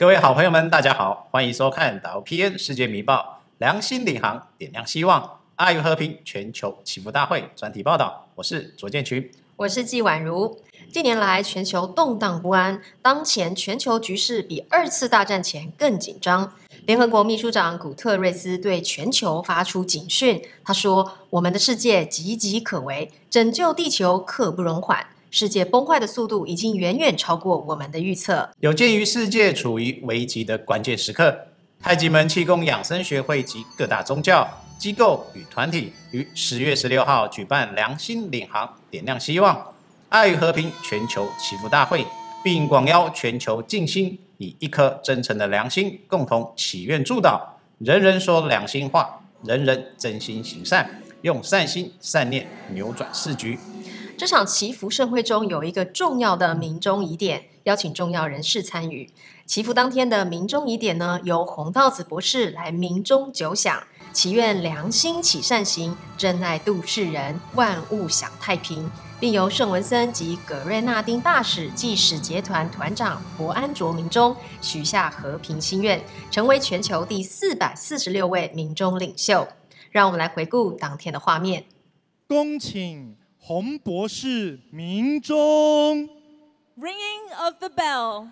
各位好朋友们，大家好，欢迎收看导 PN 世界迷报，良心领航，点亮希望，爱与和平全球祈福大会专题报道。我是卓建群， 我是季婉如。近年来，全球动荡不安，当前全球局势比二次大战前更紧张。联合国秘书长古特瑞斯对全球发出警讯，他说：“我们的世界岌岌可危，拯救地球刻不容缓。世界崩坏的速度已经远远超过我们的预测。” 有鉴于世界处于危急的关键时刻，太极门气功养生学会及各大宗教机构与团体于10月16号举办良心领航，点亮希望，爱与和平全球祈福大会，并广邀全球静心，以一颗真诚的良心，共同祈愿祝祷，人人说良心话，人人真心行善，用善心善念扭转世局。 这场祈福盛会中有一个重要的民众仪典，邀请重要人士参与。祈福当天的民众仪典呢，由洪道子博士来鸣钟9响，祈愿良心起善行，真爱度世人，万物享太平，并由圣文森及葛瑞纳丁大使暨使节团团长伯安卓鸣钟，许下和平心愿，成为全球第446位民众领袖。让我们来回顾当天的画面。 恭请洪博士鸣钟。 Ringing of the bell.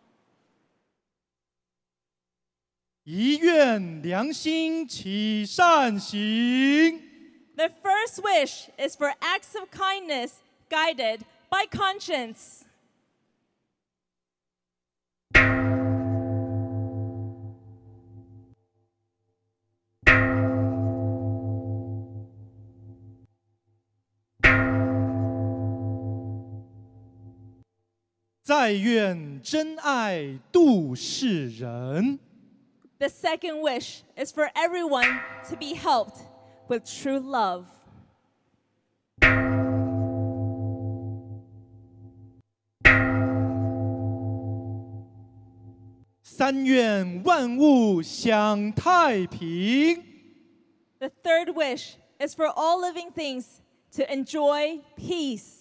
遗愿良心起善行。 The first wish is for acts of kindness guided by conscience. 再愿真爱度世人。 The second wish is for everyone to be helped with true love. 三愿万物享太平。 The third wish is for all living things to enjoy peace.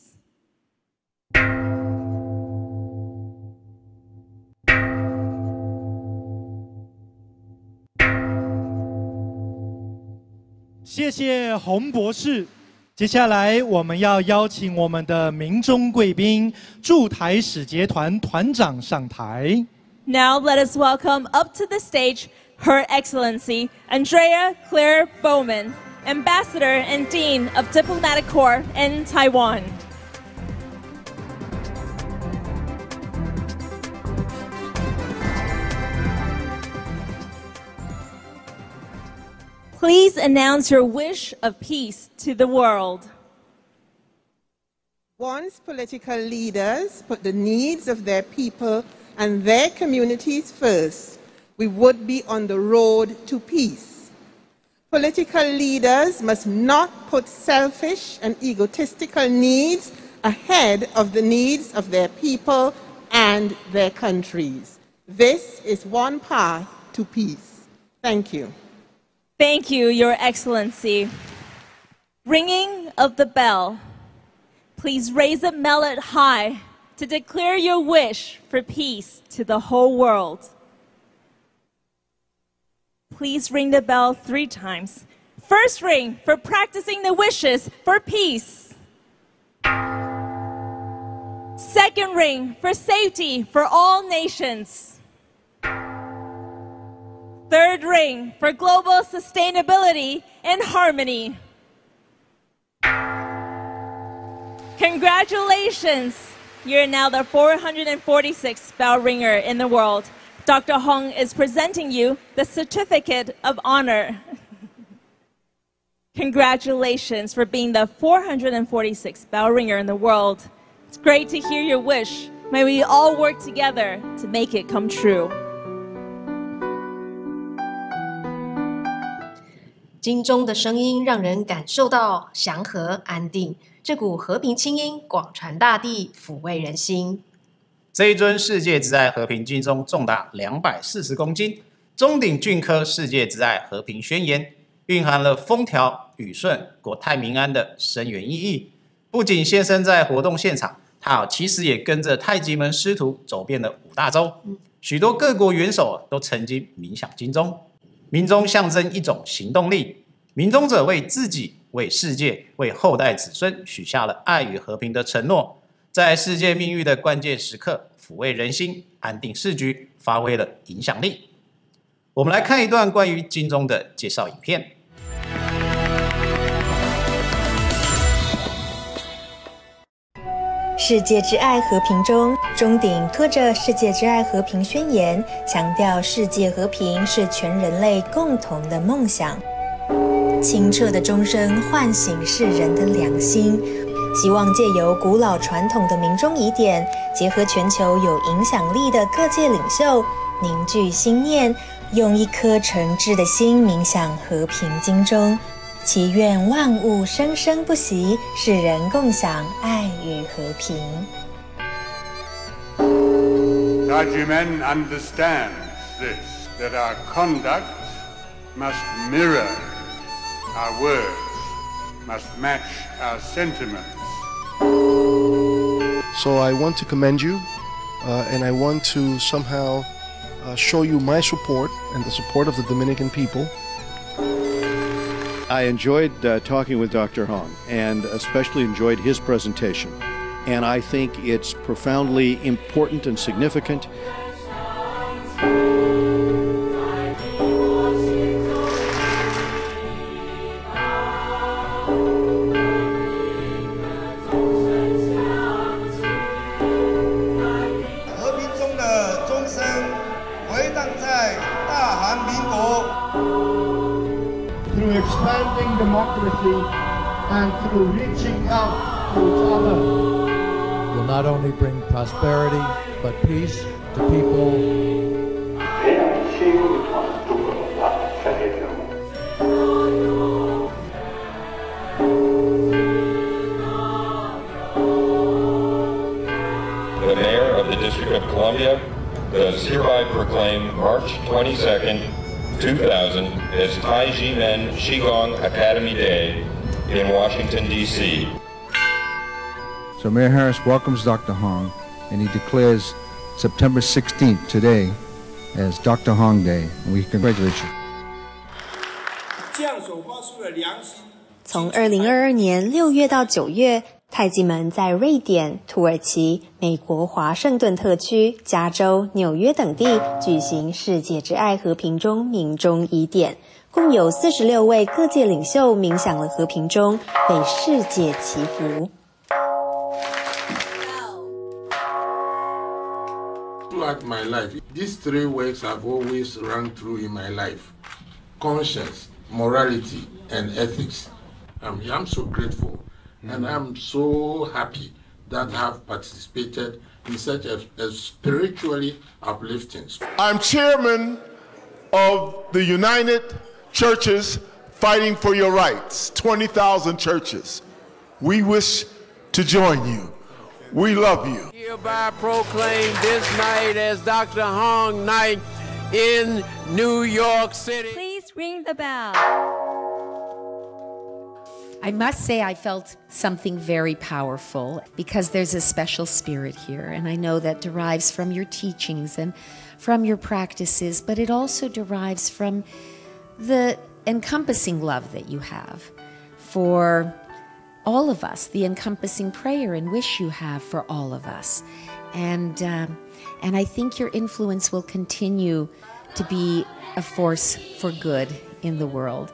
谢谢洪博士。接下来我们要邀请我们的民众贵宾驻台使节团团长上台。 Now let us welcome up to the stage Her Excellency Andrea Claire Bowman, Ambassador and Dean of Diplomatic Corps in Taiwan. Please announce your wish of peace to the world. Once political leaders put the needs of their people and their communities first, we would be on the road to peace. Political leaders must not put selfish and egotistical needs ahead of the needs of their people and their countries. This is one path to peace. Thank you. Thank you, Your Excellency. Ringing of the bell. Please raise the mallet high to declare your wish for peace to the whole world. Please ring the bell 3 times. First ring for practicing the wishes for peace. Second ring for safety for all nations. Third ring for global sustainability and harmony. Congratulations! You're now the 446th bell ringer in the world. Dr. Hong is presenting you the Certificate of Honor. Congratulations for being the 446th bell ringer in the world. It's great to hear your wish. May we all work together to make it come true. 金钟的声音让人感受到祥和安定，这股和平清音广传大地，抚慰人心。 这一尊世界之爱和平金钟重达240公斤，钟鼎镌刻世界之爱和平宣言，蕴含了风调雨顺、国泰民安的深远意义。不仅现身在活动现场，他其实也跟着太极门师徒走遍了5大洲， 许多各国元首都曾经冥想金钟。鸣钟象征一种行动力，鸣钟者为自己、为世界、为后代子孙许下了爱与和平的承诺，在世界命运的关键时刻抚慰人心、安定世局，发挥了影响力。我们来看一段关于金钟的介绍影片。 世界之爱和平钟，钟顶刻着世界之爱和平宣言，强调世界和平是全人类共同的梦想。清澈的钟声唤醒世人的良心，希望借由古老传统的鸣钟仪典，结合全球有影响力的各界领袖，凝聚心念，用一颗诚挚的心冥想和平金钟，祈愿万物生生不息，世人共享爱与和平。 Tajimen understands this, that our conduct must mirror our words, must match our sentiments. So I want to commend you, and I want to somehow show you my support and the support of the Dominican people. I enjoyed talking with Dr. Hong, and especially enjoyed his presentation. And I think it's profoundly important and significant. Through expanding democracy and through reaching out to each other, will not only bring prosperity but peace to people. The Mayor of the District of Columbia does hereby proclaim March 22nd, 2000 as Taiji Men Qigong Academy Day in Washington, D.C. So Mayor Harris welcomes Dr. Hong, and he declares September 16th, today, as Dr. Hong Day, and we congratulate you. 从2022年6月到9月，太极门在瑞典、土耳其、美国华盛顿特区、加州、纽约等地举行世界之爱和平钟鸣钟仪典，共有46位各界领袖冥想了和平钟，为世界祈福。 Throughout my life, these 3 words have always run through in my life: conscience, morality, and ethics. I'm so grateful. And I'm so happy that I have participated in such a spiritually uplifting. I'm chairman of the United Churches Fighting for Your Rights, 20,000 churches. We wish to join you. We love you. Hereby proclaim this night as Dr. Hong Night in New York City. Please ring the bell. I must say I felt something very powerful because there's a special spirit here, and I know that derives from your teachings and from your practices, but it also derives from the encompassing love that you have for all of us, the encompassing prayer and wish you have for all of us. And I think your influence will continue to be a force for good in the world.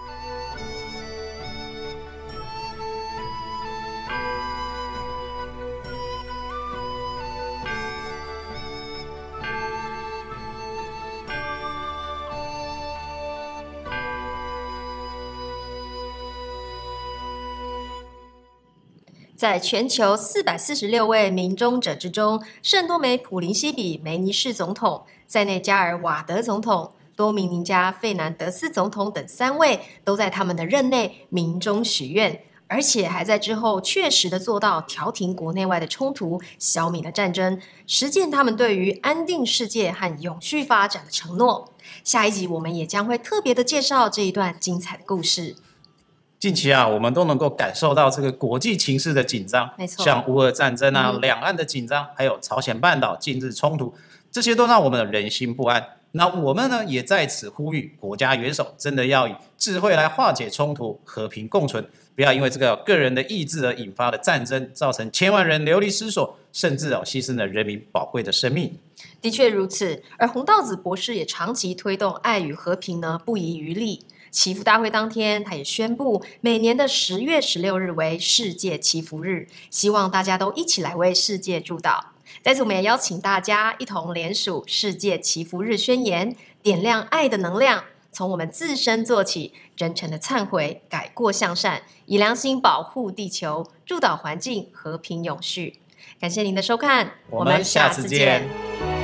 Thank 在全球446位鸣钟者之中，圣多美普林西比梅尼士总统、塞内加尔瓦德总统、多米尼加费南德斯总统等3位都在他们的任内鸣钟许愿，而且还在之后确实的做到调停国内外的冲突，消弭了战争，实践他们对于安定世界和永续发展的承诺。下一集我们也将会特别的介绍这一段精彩的故事。 近期啊，我们都能够感受到这个国际情势的紧张， 没错， 像乌俄战争啊、两岸的紧张，还有朝鲜半岛近日冲突， 这些都让我们人心不安。那我们呢，也在此呼吁国家元首，真的要以智慧来化解冲突，和平共存，不要因为这个个人的意志而引发的战争，造成千万人流离失所，甚至牺牲了人民宝贵的生命。 的确如此，而洪道子博士也长期推动爱与和平呢，不遗余力。祈福大会当天，他也宣布每年的10月16日为世界祈福日，希望大家都一起来为世界祝祷。在此，我们也邀请大家一同联署世界祈福日宣言，点亮爱的能量，从我们自身做起，真诚的忏悔，改过向善，以良心保护地球，祝祷环境和平永续。感谢您的收看， 我们下次见。